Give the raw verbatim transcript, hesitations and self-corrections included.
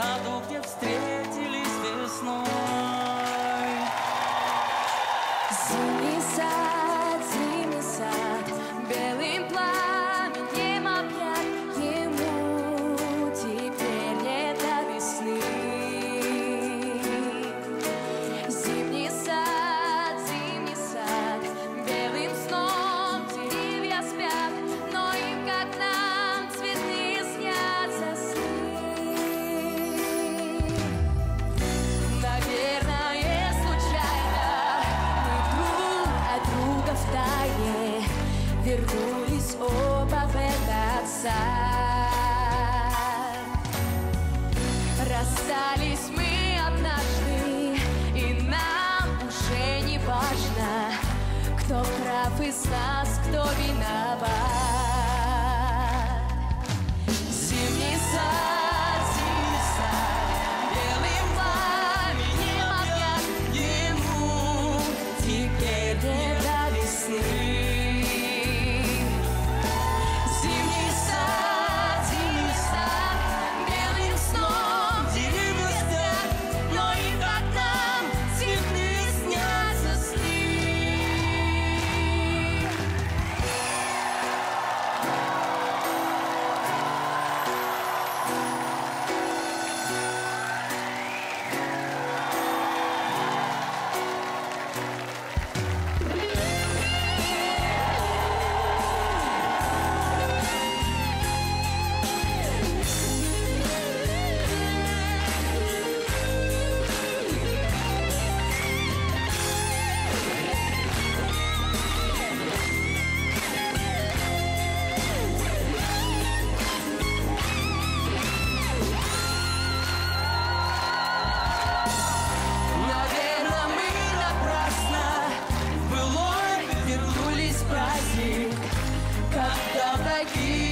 саду, где встретились весной. Зимний сад, зимний сад, белым пламенем объят, ему теперь не до весны. Зимний сад, зимний сад, белым сном деревья спят, но им, как нам, цветные снятся сны. Наверное, случайно мы друг от друга втайне вернулись оба в этот сад. Расстались мы однажды, и нам уже не важно, кто прав из нас, кто виноват. Зимний сад, зимний сад, белым пламенем объят, ему теперь не до весны. Зимний сад, зимний сад, белым сном деревья спят, но им, как нам, цветные снятся сны. Наверно, мы напрасно в былой вернулись в праздник, когда такие